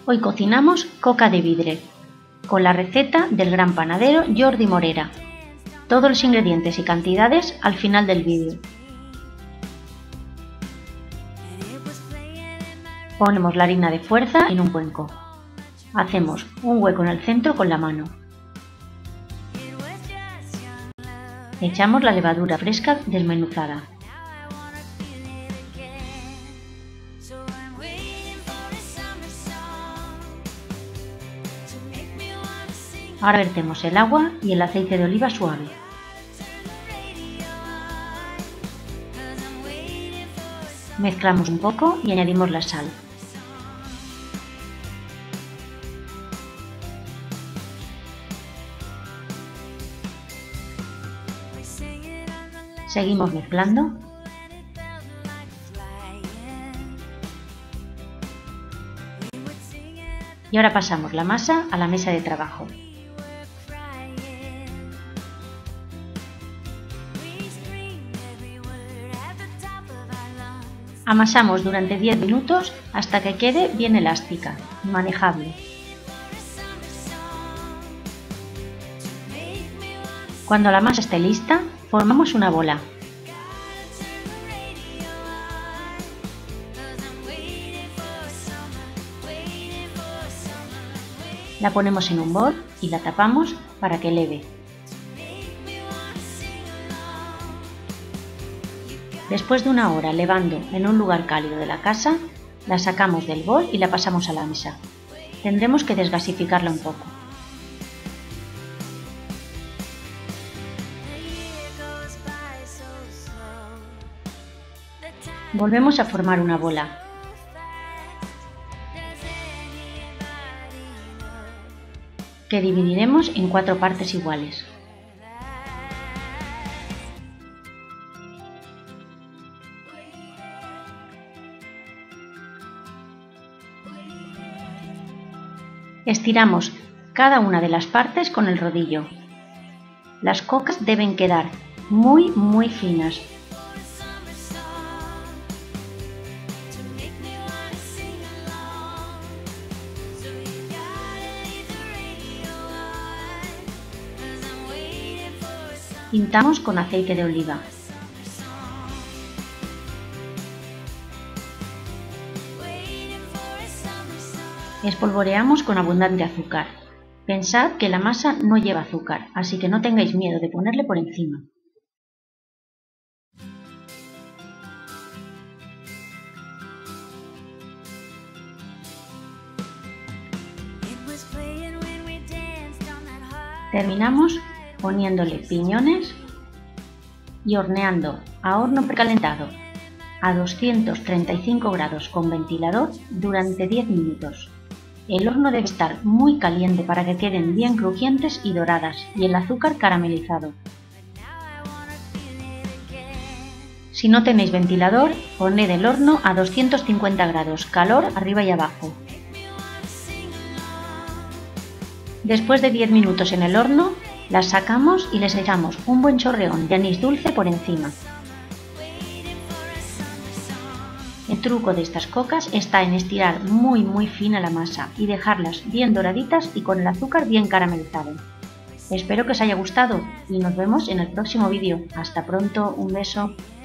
Hoy cocinamos coca de vidre, con la receta del gran panadero Jordi Morera. Todos los ingredientes y cantidades al final del vídeo. Ponemos la harina de fuerza en un cuenco. Hacemos un hueco en el centro con la mano. Echamos la levadura fresca desmenuzada. Ahora vertemos el agua y el aceite de oliva suave. Mezclamos un poco y añadimos la sal. Seguimos mezclando. Y ahora pasamos la masa a la mesa de trabajo. Amasamos durante 10 minutos hasta que quede bien elástica y manejable. Cuando la masa esté lista, formamos una bola. La ponemos en un bol y la tapamos para que leve. Después de una hora levando en un lugar cálido de la casa, la sacamos del bol y la pasamos a la mesa. Tendremos que desgasificarla un poco. Volvemos a formar una bola. Que dividiremos en 4 partes iguales. Estiramos cada una de las partes con el rodillo. Las cocas deben quedar muy finas. Pintamos con aceite de oliva. Espolvoreamos con abundante azúcar. Pensad que la masa no lleva azúcar, así que no tengáis miedo de ponerle por encima. Terminamos poniéndole piñones y horneando a horno precalentado a 235 grados con ventilador durante 10 minutos. El horno debe estar muy caliente para que queden bien crujientes y doradas y el azúcar caramelizado. Si no tenéis ventilador, poned el horno a 250 grados, calor arriba y abajo. Después de 10 minutos en el horno, las sacamos y les echamos un buen chorreón de anís dulce por encima. El truco de estas cocas está en estirar muy fina la masa y dejarlas bien doraditas y con el azúcar bien caramelizado. Espero que os haya gustado y nos vemos en el próximo vídeo. Hasta pronto, un beso.